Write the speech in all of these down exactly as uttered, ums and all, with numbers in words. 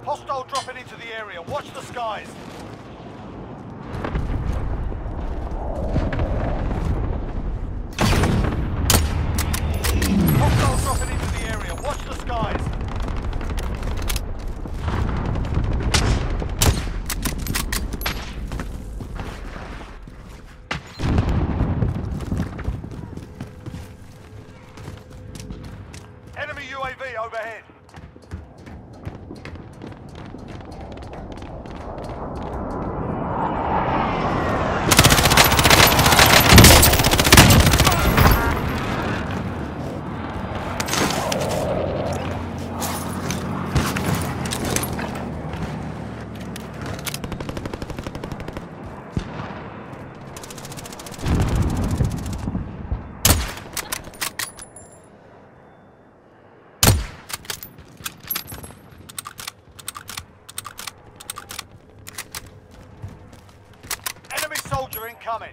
Hostile dropping into the area. Watch the skies. Hostile dropping into the area. Watch the skies. Enemy U A V overhead. Soldier incoming.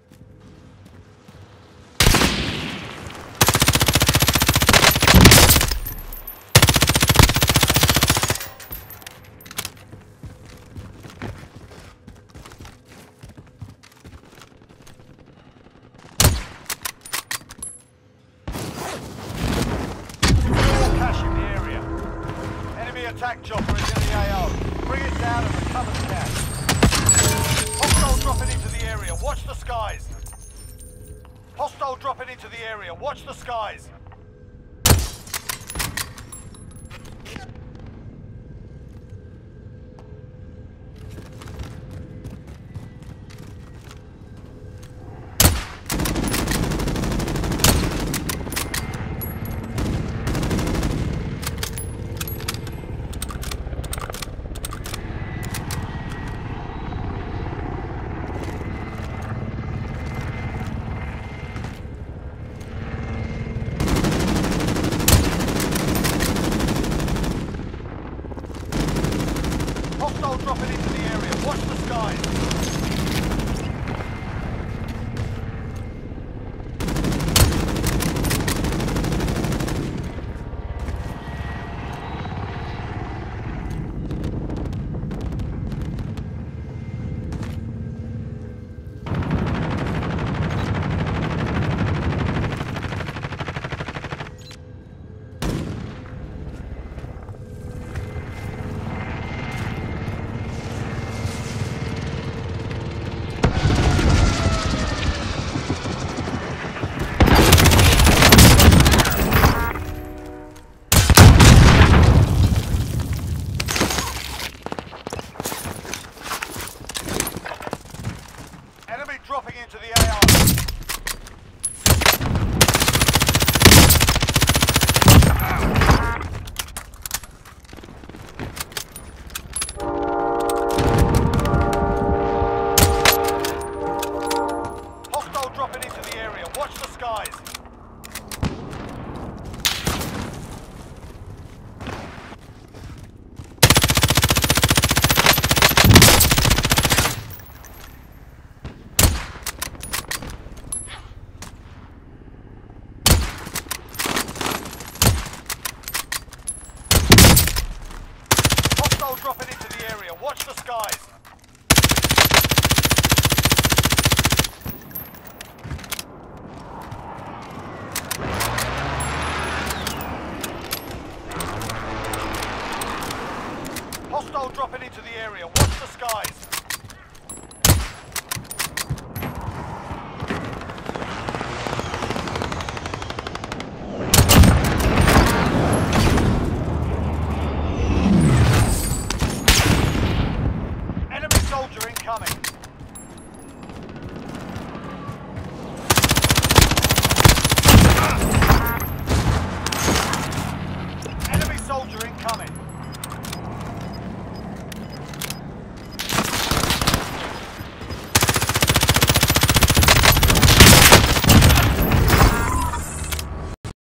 Cash in the area. Enemy attack chopper is in the A O. Bring it down and recover the cash. Hostile dropping into the area. Watch the skies. Hostile dropping into the area. Watch the skies. Hostile dropping into the area. Watch the skies. Dropping into the A R. Hostile dropping into the area. Watch the skies. Dropping into the area. Watch the skies. Hostile dropping into the area. Watch the skies.